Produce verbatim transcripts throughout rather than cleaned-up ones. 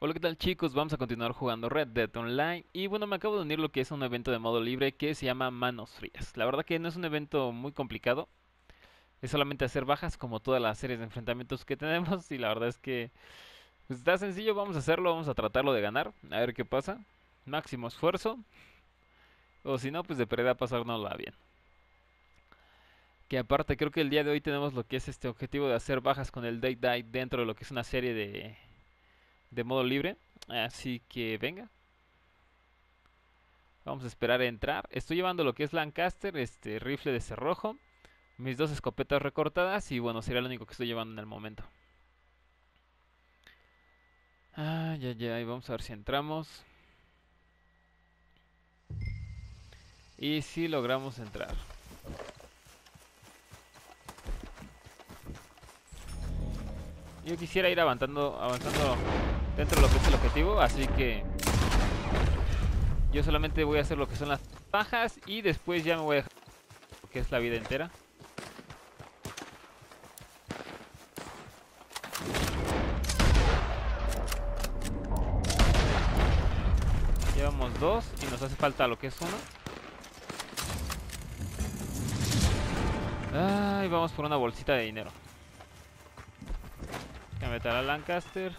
Hola, ¿qué tal chicos? Vamos a continuar jugando Red Dead Online y bueno, me acabo de unir lo que es un evento de modo libre que se llama Manos Frías. La verdad que no es un evento muy complicado, es solamente hacer bajas como todas las series de enfrentamientos que tenemos y la verdad es que pues, está sencillo, vamos a hacerlo, vamos a tratarlo de ganar, a ver qué pasa. Máximo esfuerzo, o si no, pues de perder a pasárnosla bien. Que aparte creo que el día de hoy tenemos lo que es este objetivo de hacer bajas con el Date Die dentro de lo que es una serie de, de modo libre. Así que venga, vamos a esperar a entrar. Estoy llevando lo que es Lancaster, este rifle de cerrojo, mis dos escopetas recortadas y bueno, sería lo único que estoy llevando en el momento. Ay, ay, ay, vamos a ver si entramos. Y si logramos entrar. Yo quisiera ir avanzando, avanzando dentro de lo que es el objetivo, así que yo solamente voy a hacer lo que son las bajas y después ya me voy a dejar lo que es la vida entera. Llevamos dos y nos hace falta lo que es uno. Ay, vamos por una bolsita de dinero. Voy a meter a Lancaster.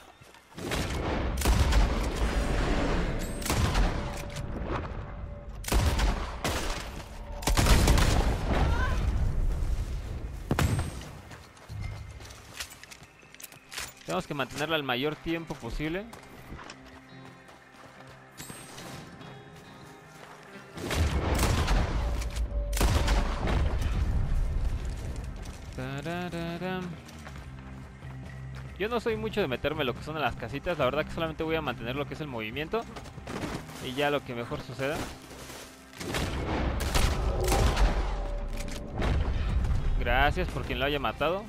Tenemos que mantenerla el mayor tiempo posible. Tarararán. Yo no soy mucho de meterme lo que son en las casitas. La verdad que solamente voy a mantener lo que es el movimiento. Y ya lo que mejor suceda. Gracias por quien lo haya matado.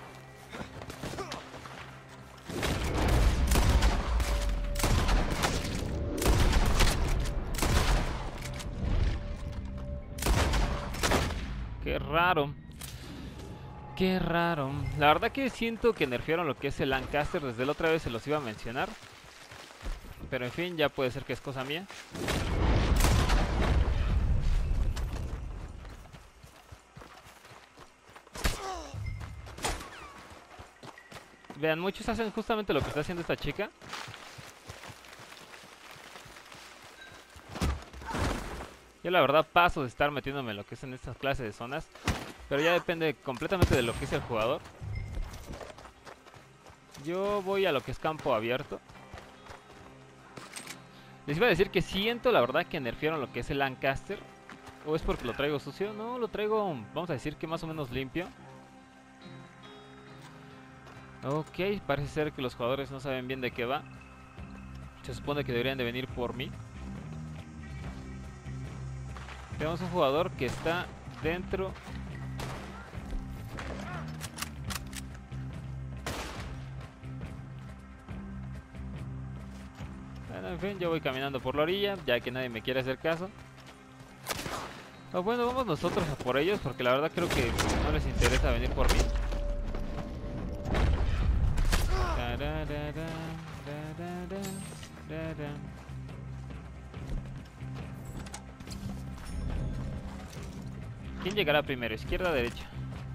Qué raro. Qué raro. La verdad que siento que nerfearon lo que es el Lancaster. Desde la otra vez se los iba a mencionar. Pero en fin, ya puede ser que es cosa mía. Vean, muchos hacen justamente lo que está haciendo esta chica. Yo la verdad paso de estar metiéndome en lo que es en estas clases de zonas. Pero ya depende completamente de lo que es el jugador. Yo voy a lo que es campo abierto. Les iba a decir que siento la verdad que nerfearon lo que es el Lancaster. ¿O es porque lo traigo sucio? No, lo traigo, vamos a decir que más o menos limpio. Ok, parece ser que los jugadores no saben bien de qué va. Se supone que deberían de venir por mí. Tenemos un jugador que está dentro. Bueno, en fin, yo voy caminando por la orilla, ya que nadie me quiere hacer caso. O bueno, vamos nosotros a por ellos, porque la verdad creo que no les interesa venir por mí. ¿Quién llegará primero? ¿Izquierda o derecha?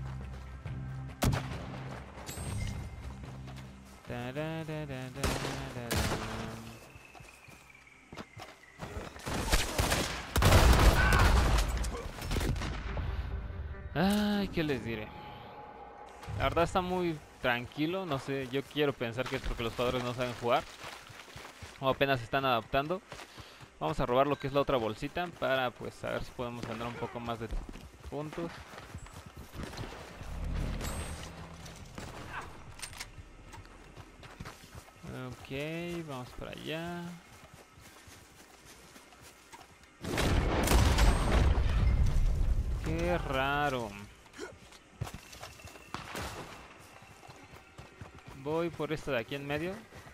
Ay, ¿qué les diré? La verdad está muy tranquilo, no sé, yo quiero pensar que es porque los jugadores no saben jugar o apenas se están adaptando. Vamos a robar lo que es la otra bolsita para pues a ver si podemos ganar un poco más de puntos. Ok, vamos para allá. Qué raro. Voy por esto de aquí en medio.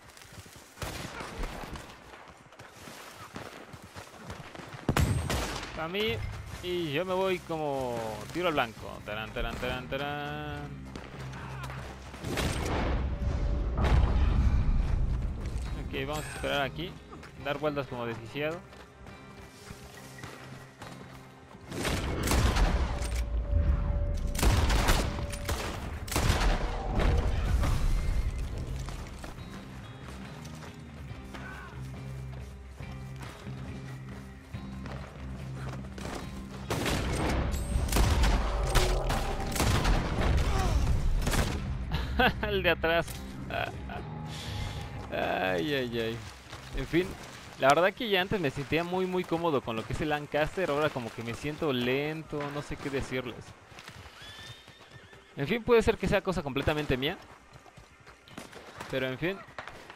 A mí. Y yo me voy como tiro al blanco. Tarán, tarán, tarán, tarán. Ok, Ok, vamos a esperar aquí. Dar vueltas como desquiciado. El de atrás. Ay, ay, ay. En fin, la verdad que ya antes me sentía muy, muy cómodo con lo que es el Lancaster. Ahora como que me siento lento, no sé qué decirles. En fin, puede ser que sea cosa completamente mía. Pero en fin.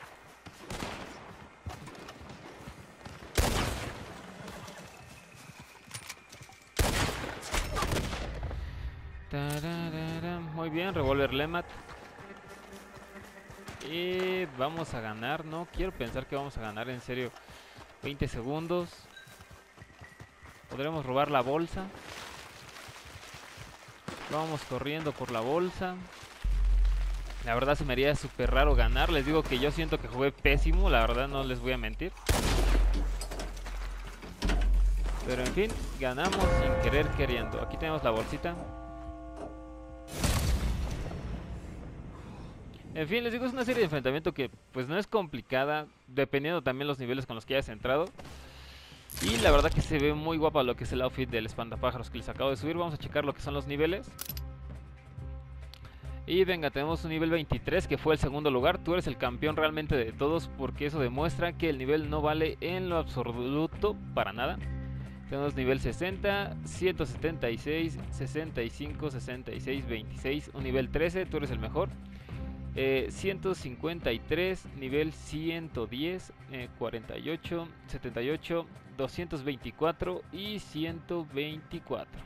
Tararara. Muy bien, revólver Lemat. Y vamos a ganar, no quiero pensar que vamos a ganar, en serio. veinte segundos. Podremos robar la bolsa. Vamos corriendo por la bolsa. La verdad se me haría súper raro ganar. Les digo que yo siento que jugué pésimo, la verdad no les voy a mentir. Pero en fin, ganamos sin querer queriendo. Aquí tenemos la bolsita. En fin, les digo, es una serie de enfrentamiento que pues no es complicada, dependiendo también los niveles con los que hayas entrado. Y la verdad que se ve muy guapa lo que es el outfit del espantapájaros que les acabo de subir. Vamos a checar lo que son los niveles. Y venga, tenemos un nivel veintitrés que fue el segundo lugar. Tú eres el campeón realmente de todos, porque eso demuestra que el nivel no vale en lo absoluto para nada. Tenemos nivel sesenta, ciento setenta y seis, sesenta y cinco, sesenta y seis, veintiséis. Un nivel trece, tú eres el mejor. Eh, ciento cincuenta y tres, nivel ciento diez, eh, cuarenta y ocho, setenta y ocho, doscientos veinticuatro y ciento veinticuatro.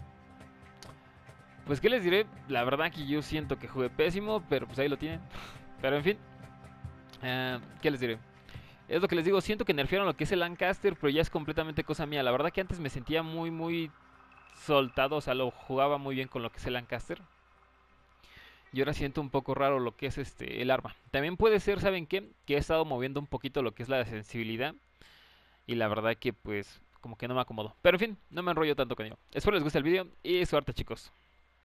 Pues qué les diré, la verdad que yo siento que jugué pésimo, pero pues ahí lo tienen. Pero en fin, eh, qué les diré. Es lo que les digo, siento que nerfearon lo que es el Lancaster, pero ya es completamente cosa mía. La verdad que antes me sentía muy muy soltado, o sea, lo jugaba muy bien con lo que es el Lancaster. Y ahora siento un poco raro lo que es este el arma. También puede ser, ¿saben qué? Que he estado moviendo un poquito lo que es la sensibilidad. Y la verdad que pues como que no me acomodo. Pero en fin, no me enrollo tanto con ello. Espero les guste el video y suerte, chicos.